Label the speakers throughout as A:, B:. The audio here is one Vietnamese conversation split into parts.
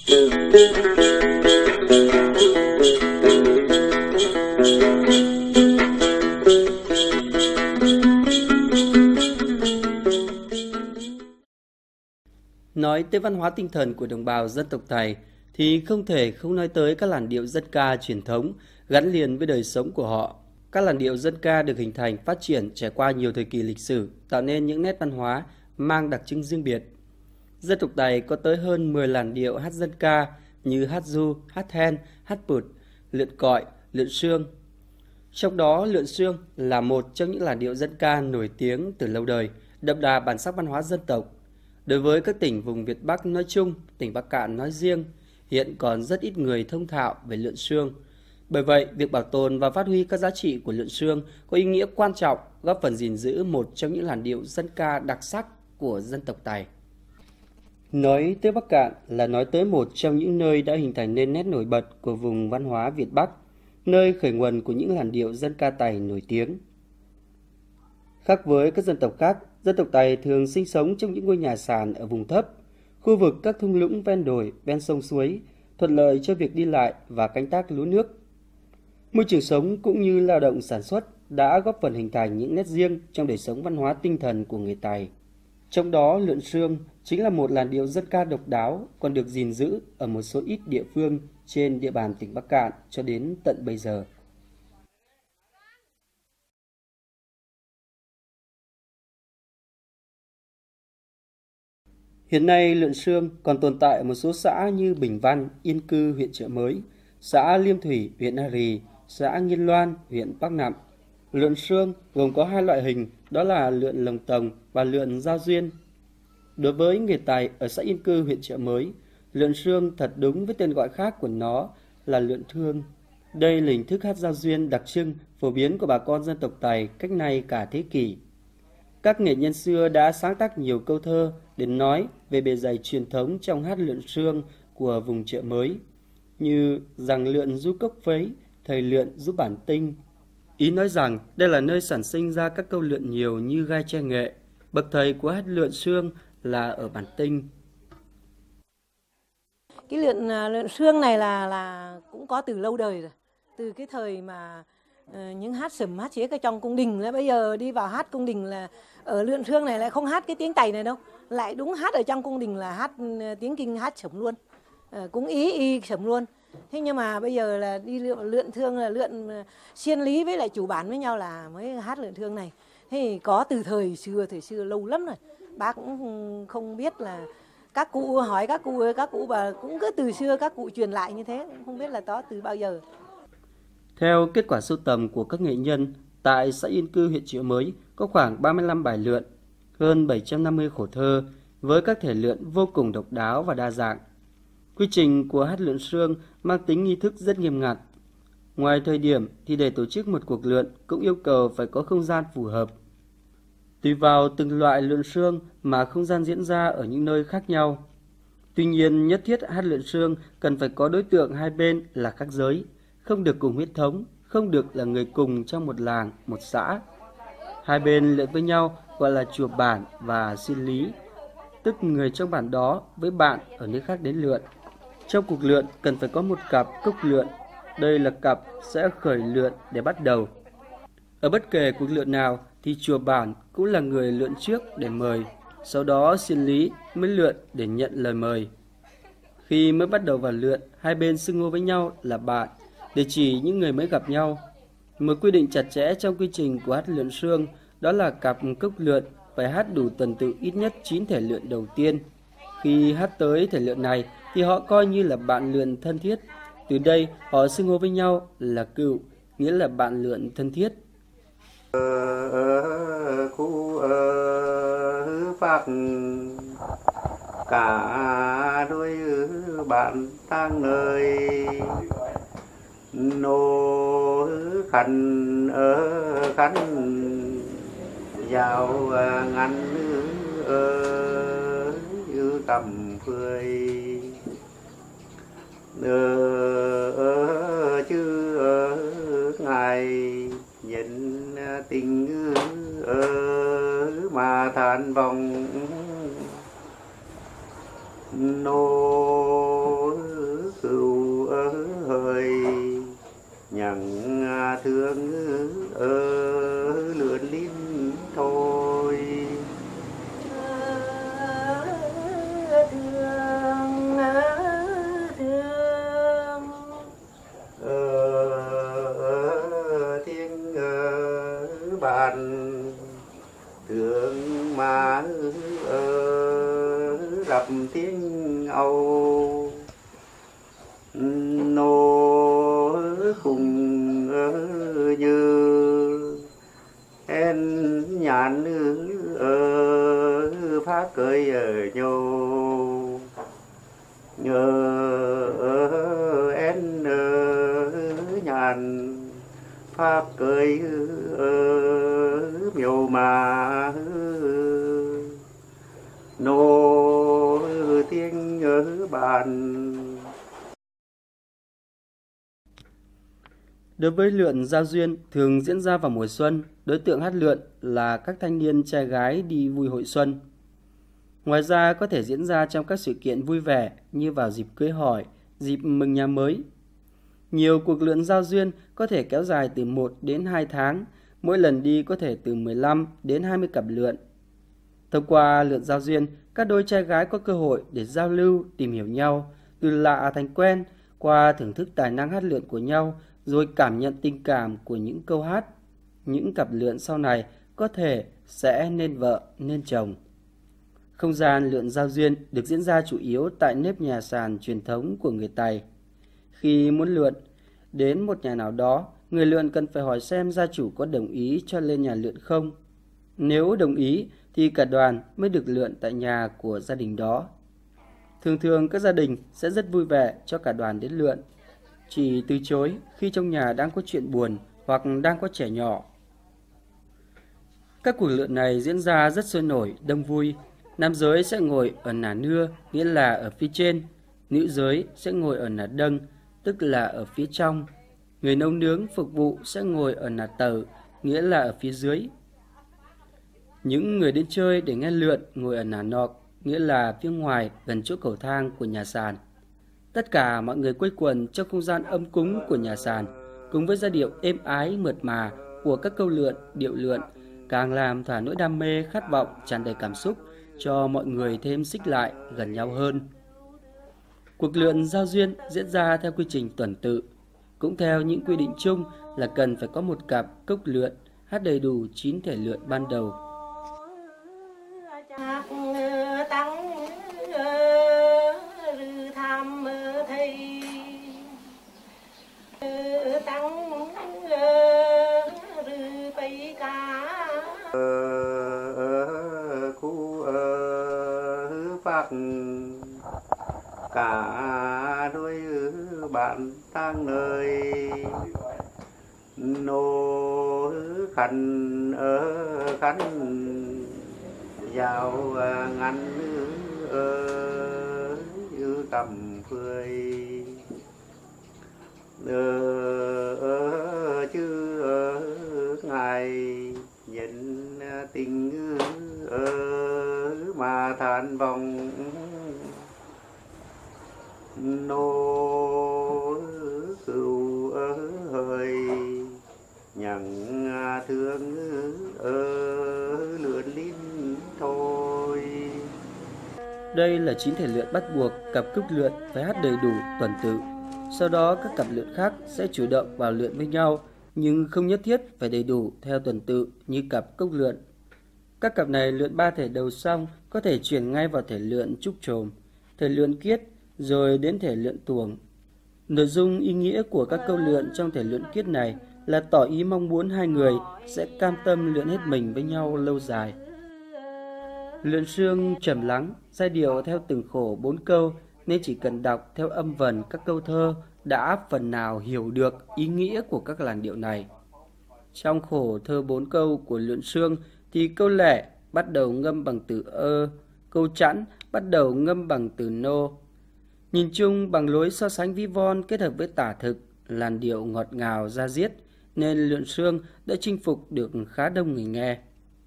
A: Nói tới văn hóa tinh thần của đồng bào dân tộc Tày thì không thể không nói tới các làn điệu dân ca truyền thống gắn liền với đời sống của họ. Các làn điệu dân ca được hình thành, phát triển trải qua nhiều thời kỳ lịch sử, tạo nên những nét văn hóa mang đặc trưng riêng biệt. Dân tộc Tày có tới hơn 10 làn điệu hát dân ca như hát ru, hát then, hát pụt, lượn cọi, lượn sương. Trong đó, lượn sương là một trong những làn điệu dân ca nổi tiếng từ lâu đời, đậm đà bản sắc văn hóa dân tộc. Đối với các tỉnh vùng Việt Bắc nói chung, tỉnh Bắc Kạn nói riêng, hiện còn rất ít người thông thạo về lượn sương. Bởi vậy, việc bảo tồn và phát huy các giá trị của lượn sương có ý nghĩa quan trọng, góp phần gìn giữ một trong những làn điệu dân ca đặc sắc của dân tộc Tày. Nói tới Bắc Kạn là nói tới một trong những nơi đã hình thành nên nét nổi bật của vùng văn hóa Việt Bắc, nơi khởi nguồn của những làn điệu dân ca Tày nổi tiếng. Khác với các dân tộc khác, dân tộc Tày thường sinh sống trong những ngôi nhà sàn ở vùng thấp, khu vực các thung lũng ven đồi, ven sông suối, thuận lợi cho việc đi lại và canh tác lúa nước. Môi trường sống cũng như lao động sản xuất đã góp phần hình thành những nét riêng trong đời sống văn hóa tinh thần của người Tày. Trong đó, lượn sương chính là một làn điệu dân ca độc đáo còn được gìn giữ ở một số ít địa phương trên địa bàn tỉnh Bắc Kạn cho đến tận bây giờ. Hiện nay, lượn sương còn tồn tại ở một số xã như Bình Văn, Yên Cư, huyện Chợ Mới, xã Liêm Thủy, huyện Na Rì, xã Nghiên Loan, huyện Bắc Nạm. Lượn sương gồm có hai loại hình, đó là lượn lồng tồng và lượn giao duyên. Đối với người Tày ở xã Yên Cư, huyện Chợ Mới, lượn sương thật đúng với tên gọi khác của nó là lượn thương. Đây là hình thức hát giao duyên đặc trưng, phổ biến của bà con dân tộc Tày cách nay cả thế kỷ. Các nghệ nhân xưa đã sáng tác nhiều câu thơ để nói về bề dày truyền thống trong hát lượn sương của vùng Chợ Mới, như rằng lượn du cốc phấy, thầy lượn giúp bản tinh. Ý nói rằng đây là nơi sản sinh ra các câu lượn nhiều như gai tre nghệ. Bậc thầy của hát lượn sương là ở bản tinh.
B: Cái lượn sương này là cũng có từ lâu đời rồi, từ cái thời mà những hát sẩm hát chiếc ở trong cung đình. Là bây giờ đi vào hát cung đình là ở lượn sương này lại không hát cái tiếng Tày này đâu, lại đúng hát ở trong cung đình là hát tiếng Kinh, hát sẩm luôn, cũng y sẩm luôn. Thế nhưng mà bây giờ là đi lượn thương là lượn xiên lý với lại chủ bản với nhau là mới hát lượn thương này. Thế thì có từ thời xưa lâu lắm rồi, bác cũng không biết là các cụ hỏi các cụ và cũng cứ từ xưa các cụ truyền lại như thế, cũng không biết là đó từ bao giờ.
A: Theo kết quả sưu tầm của các nghệ nhân, tại xã Yên Cư, huyện Chợ Mới có khoảng 35 bài lượn, hơn 750 khổ thơ với các thể lượn vô cùng độc đáo và đa dạng. Quy trình của hát lượn sương mang tính nghi thức rất nghiêm ngặt. Ngoài thời điểm thì để tổ chức một cuộc lượn cũng yêu cầu phải có không gian phù hợp. Tùy vào từng loại lượn sương mà không gian diễn ra ở những nơi khác nhau. Tuy nhiên, nhất thiết hát lượn sương cần phải có đối tượng hai bên là khác giới, không được cùng huyết thống, không được là người cùng trong một làng, một xã. Hai bên lượn với nhau gọi là chùa bản và xin lý, tức người trong bản đó với bạn ở nơi khác đến lượn. Trong cuộc lượn cần phải có một cặp cốc lượn, đây là cặp sẽ khởi lượn để bắt đầu. Ở bất kể cuộc lượn nào thì chùa bản cũng là người lượn trước để mời, sau đó xin lý mới lượn để nhận lời mời. Khi mới bắt đầu vào lượn, hai bên xưng hô với nhau là bạn để chỉ những người mới gặp nhau. Một quy định chặt chẽ trong quy trình của hát lượn sương đó là cặp cốc lượn phải hát đủ tuần tự ít nhất 9 thể lượn đầu tiên. Khi hát tới thể lượn này thì họ coi như là bạn lượn thân thiết. Từ đây họ xưng hô với nhau là cựu, nghĩa là bạn lượn thân thiết.
C: Khu phát cả đôi bạn tăng nơi nô khăn khăn vào ngăn cầm phơi chứ ngài nhận tình mà than vòng nô nhớ en nhàn pháp cười miêu mà nô tiếng bàn.
A: Đối với lượn giao duyên thường diễn ra vào mùa xuân, đối tượng hát lượn là các thanh niên trai gái đi vui hội xuân. Ngoài ra có thể diễn ra trong các sự kiện vui vẻ như vào dịp cưới hỏi, dịp mừng nhà mới. Nhiều cuộc lượn giao duyên có thể kéo dài từ 1 đến 2 tháng, mỗi lần đi có thể từ 15 đến 20 cặp lượn. Thông qua lượn giao duyên, các đôi trai gái có cơ hội để giao lưu, tìm hiểu nhau, từ lạ thành quen, qua thưởng thức tài năng hát lượn của nhau, rồi cảm nhận tình cảm của những câu hát. Những cặp lượn sau này có thể sẽ nên vợ, nên chồng. Không gian lượn giao duyên được diễn ra chủ yếu tại nếp nhà sàn truyền thống của người Tày. Khi muốn lượn đến một nhà nào đó, người lượn cần phải hỏi xem gia chủ có đồng ý cho lên nhà lượn không. Nếu đồng ý thì cả đoàn mới được lượn tại nhà của gia đình đó. Thường thường các gia đình sẽ rất vui vẻ cho cả đoàn đến lượn, chỉ từ chối khi trong nhà đang có chuyện buồn hoặc đang có trẻ nhỏ. Các cuộc lượn này diễn ra rất sôi nổi, đông vui. Nam giới sẽ ngồi ở nà nưa, nghĩa là ở phía trên. Nữ giới sẽ ngồi ở nà đâng, tức là ở phía trong. Người nấu nướng phục vụ sẽ ngồi ở nà tờ, nghĩa là ở phía dưới. Những người đến chơi để nghe lượn ngồi ở nà nọc, nghĩa là phía ngoài gần chỗ cầu thang của nhà sàn. Tất cả mọi người quây quần trong không gian ấm cúng của nhà sàn, cùng với giai điệu êm ái mượt mà của các câu lượn, điệu lượn, càng làm thỏa nỗi đam mê khát vọng tràn đầy cảm xúc cho mọi người thêm xích lại gần nhau hơn. Cuộc lượn giao duyên diễn ra theo quy trình tuần tự, cũng theo những quy định chung là cần phải có một cặp cốc lượn hát đầy đủ 9 thể lượn ban đầu.
C: Phát cả đôi bạn tăng nơi nô khăn khăn vào ngăn cầm phơi chứ ngài nhận tình mà than vòng nô cừu hơi nhận thương lượn lín thôi.
A: Đây là 9 thể lượn bắt buộc cặp cúc lượn phải hát đầy đủ tuần tự. Sau đó các cặp lượn khác sẽ chủ động vào lượn với nhau, nhưng không nhất thiết phải đầy đủ theo tuần tự như cặp cốc lượn. Các cặp này lượn 3 thể đầu xong có thể chuyển ngay vào thể lượn trúc trồm, thể lượn kiết, rồi đến thể lượn tuồng. Nội dung ý nghĩa của các câu lượn trong thể lượn kiết này là tỏ ý mong muốn hai người sẽ cam tâm lượn hết mình với nhau lâu dài. Lượn sương trầm lắng, giai điệu theo từng khổ 4 câu nên chỉ cần đọc theo âm vần các câu thơ đã phần nào hiểu được ý nghĩa của các làn điệu này. Trong khổ thơ 4 câu của lượn sương thì câu lẻ bắt đầu ngâm bằng từ ơ, câu chẵn bắt đầu ngâm bằng từ nô. Nhìn chung bằng lối so sánh ví von kết hợp với tả thực, làn điệu ngọt ngào da diết nên lượn sương đã chinh phục được khá đông người nghe.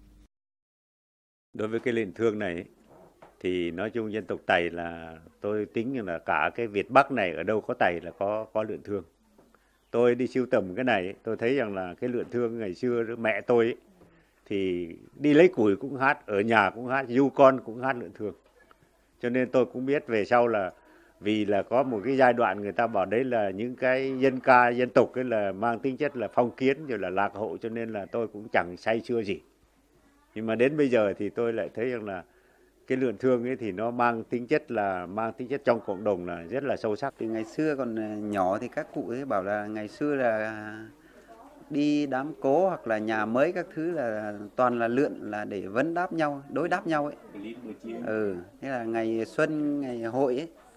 D: Đối với cái lượn thương này thì nói chung dân tộc Tày là tôi tính là cả cái Việt Bắc này ở đâu có Tày là có lượn thương. Tôi đi sưu tầm cái này tôi thấy rằng là cái lượn thương ngày xưa mẹ tôi ấy, thì đi lấy củi cũng hát, ở nhà cũng hát, du con cũng hát lượn thương. Cho nên tôi cũng biết về sau là vì là có một cái giai đoạn người ta bảo đấy là những cái dân ca dân tộc ấy là mang tính chất là phong kiến rồi là lạc hậu, cho nên là tôi cũng chẳng say sưa gì. Nhưng mà đến bây giờ thì tôi lại thấy rằng là cái lượn thương ấy thì nó mang tính chất trong cộng đồng là rất là sâu sắc.
E: Từ ngày xưa còn nhỏ thì các cụ ấy bảo là ngày xưa là đi đám cố hoặc là nhà mới các thứ là toàn là lượn là để vấn đáp nhau, đối đáp nhau ấy. Thế là ngày xuân, ngày hội ấy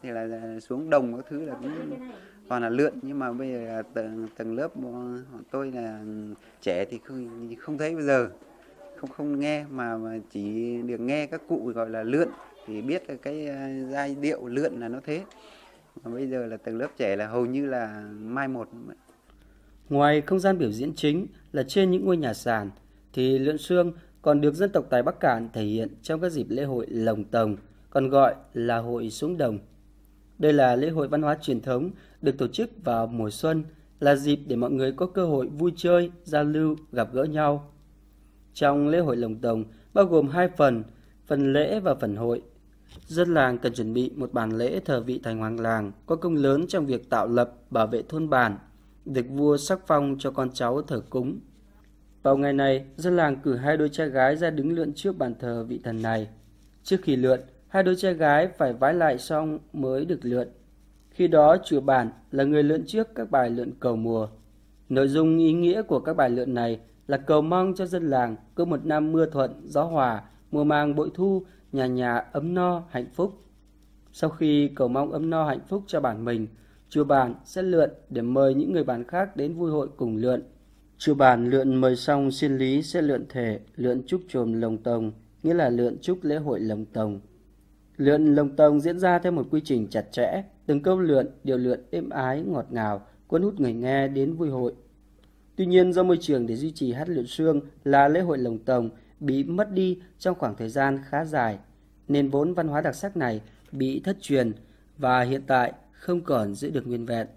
E: thì là xuống đồng các thứ là cũng toàn là lượn, nhưng mà bây giờ tầng lớp bọn tôi là trẻ thì không thấy bây giờ, không nghe mà chỉ được nghe các cụ gọi là lượn thì biết cái giai điệu lượn là nó thế. Mà bây giờ là tầng lớp trẻ là hầu như là mai một.
A: Ngoài không gian biểu diễn chính là trên những ngôi nhà sàn, thì lượn sương còn được dân tộc Tài Bắc Kạn thể hiện trong các dịp lễ hội Lồng Tồng, còn gọi là hội xuống đồng. Đây là lễ hội văn hóa truyền thống được tổ chức vào mùa xuân, là dịp để mọi người có cơ hội vui chơi, giao lưu, gặp gỡ nhau. Trong lễ hội Lồng Tồng bao gồm 2 phần lễ và phần hội. Dân làng cần chuẩn bị một bàn lễ thờ vị thành hoàng làng có công lớn trong việc tạo lập, bảo vệ thôn bản, được vua sắc phong cho con cháu thờ cúng. Vào ngày này, dân làng cử 2 đôi trai gái ra đứng lượn trước bàn thờ vị thần này. Trước khi lượn, 2 đôi trai gái phải vái lại xong mới được lượn. Khi đó, chủ bản là người lượn trước các bài lượn cầu mùa. Nội dung ý nghĩa của các bài lượn này là cầu mong cho dân làng có một năm mưa thuận, gió hòa, mùa màng bội thu, nhà nhà ấm no, hạnh phúc. Sau khi cầu mong ấm no hạnh phúc cho bản mình, chùa bản sẽ lượn để mời những người bản khác đến vui hội cùng lượn. Chùa bản lượn mời xong xin lý sẽ lượn thể, lượn chúc chồm Lồng Tồng, nghĩa là lượn chúc lễ hội Lồng Tồng. Lượn Lồng Tồng diễn ra theo một quy trình chặt chẽ, từng câu lượn, điệu lượn êm ái, ngọt ngào, cuốn hút người nghe đến vui hội. Tuy nhiên, do môi trường để duy trì hát lượn sương là lễ hội Lồng Tồng bị mất đi trong khoảng thời gian khá dài, nên vốn văn hóa đặc sắc này bị thất truyền và hiện tại không còn giữ được nguyên vẹn.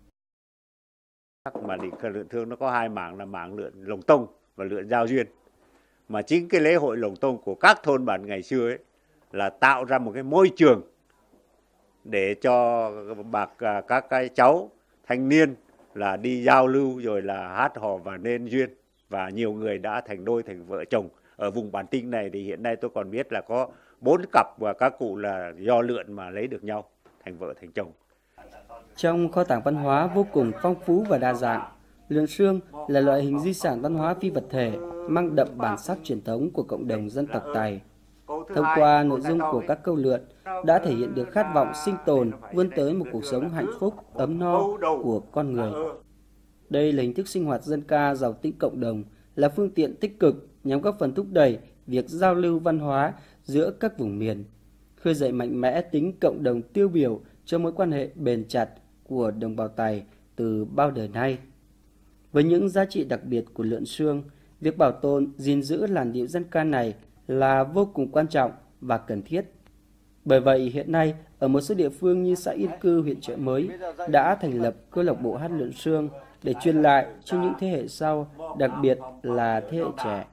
D: Mà lượn thương nó có 2 mảng là mảng lượn Lồng Tông và lượn giao duyên. Mà chính cái lễ hội Lồng Tông của các thôn bản ngày xưa ấy là tạo ra một cái môi trường để cho các cái cháu thanh niên là đi giao lưu rồi là hát hò và nên duyên, và nhiều người đã thành đôi thành vợ chồng. Ở vùng Bản Tinh này thì hiện nay tôi còn biết là có 4 cặp và các cụ là do lượn mà lấy được nhau thành vợ thành chồng.
A: Trong kho tàng văn hóa vô cùng phong phú và đa dạng, lượn sương là loại hình di sản văn hóa phi vật thể mang đậm bản sắc truyền thống của cộng đồng dân tộc Tày. Thông qua nội dung của các câu lượn đã thể hiện được khát vọng sinh tồn, vươn tới một cuộc sống hạnh phúc, ấm no của con người. Đây là hình thức sinh hoạt dân ca giàu tính cộng đồng, là phương tiện tích cực nhằm góp phần thúc đẩy việc giao lưu văn hóa giữa các vùng miền, khơi dậy mạnh mẽ tính cộng đồng tiêu biểu cho mối quan hệ bền chặt của đồng bào Tày từ bao đời nay. Với những giá trị đặc biệt của lượn sương, việc bảo tồn, gìn giữ làn điệu dân ca này là vô cùng quan trọng và cần thiết. Bởi vậy hiện nay, ở một số địa phương như xã Yên Cư, huyện Chợ Mới đã thành lập câu lạc bộ hát lượn sương để truyền lại cho những thế hệ sau, đặc biệt là thế hệ trẻ.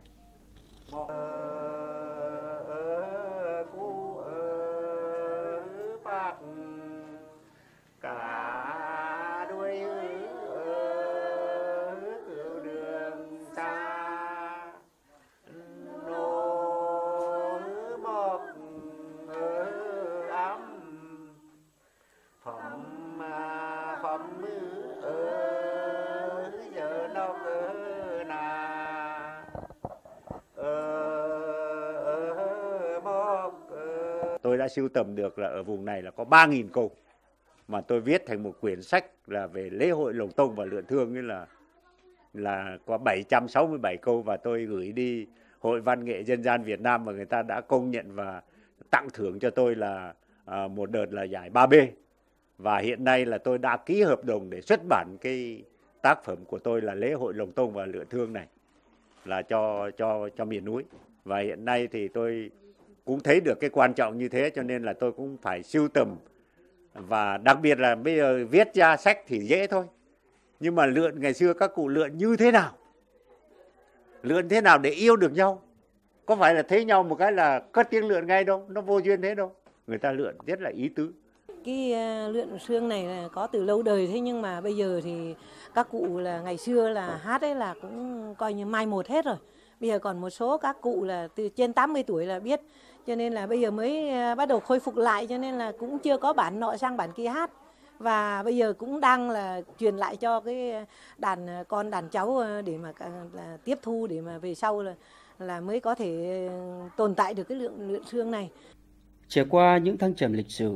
D: Tôi đã sưu tầm được là ở vùng này là có 3.000 câu mà tôi viết thành một quyển sách là về lễ hội Lồng Tông và lượn thương, ấy là có 767 câu, và tôi gửi đi Hội Văn nghệ Dân gian Việt Nam và người ta đã công nhận và tặng thưởng cho tôi là một đợt là giải 3B. Và hiện nay là tôi đã ký hợp đồng để xuất bản cái tác phẩm của tôi là lễ hội Lồng Tông và lượn thương này là cho miền núi. Và hiện nay thì tôi cũng thấy được cái quan trọng như thế, cho nên là tôi cũng phải sưu tầm, và đặc biệt là bây giờ viết ra sách thì dễ thôi, nhưng mà lượn ngày xưa các cụ lượn như thế nào, lượn thế nào để yêu được nhau, có phải là thấy nhau một cái là cất tiếng lượn ngay đâu, nó vô duyên thế đâu, người ta lượn rất là ý tứ.
B: Cái lượn sương này là có từ lâu đời, thế nhưng mà bây giờ thì các cụ là ngày xưa là hát ấy là cũng coi như mai một hết rồi. Bây giờ còn một số các cụ là từ trên 80 tuổi là biết, cho nên là bây giờ mới bắt đầu khôi phục lại, cho nên là cũng chưa có bản nọ sang bản kia hát. Và bây giờ cũng đang là truyền lại cho cái đàn con đàn cháu để mà là tiếp thu, để mà về sau là mới có thể tồn tại được cái lượn sương này.
A: Trải qua những thăng trầm lịch sử,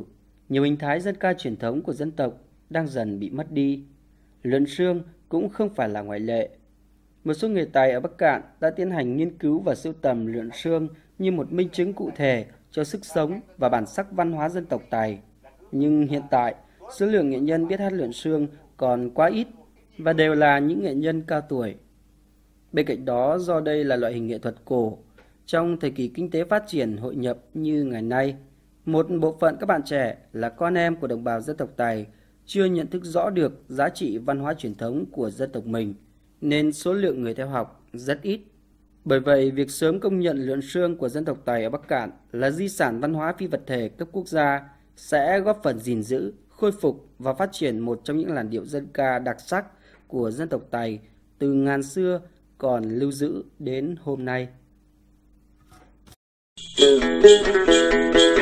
A: nhiều hình thái dân ca truyền thống của dân tộc đang dần bị mất đi. Lượn sương cũng không phải là ngoại lệ. Một số người Tày ở Bắc Kạn đã tiến hành nghiên cứu và sưu tầm lượn sương như một minh chứng cụ thể cho sức sống và bản sắc văn hóa dân tộc Tày. Nhưng hiện tại, số lượng nghệ nhân biết hát lượn sương còn quá ít và đều là những nghệ nhân cao tuổi. Bên cạnh đó, do đây là loại hình nghệ thuật cổ, trong thời kỳ kinh tế phát triển hội nhập như ngày nay, một bộ phận các bạn trẻ là con em của đồng bào dân tộc Tày chưa nhận thức rõ được giá trị văn hóa truyền thống của dân tộc mình, nên số lượng người theo học rất ít. Bởi vậy, việc sớm công nhận lượn sương của dân tộc Tày ở Bắc Kạn là di sản văn hóa phi vật thể cấp quốc gia sẽ góp phần gìn giữ, khôi phục và phát triển một trong những làn điệu dân ca đặc sắc của dân tộc Tày từ ngàn xưa còn lưu giữ đến hôm nay.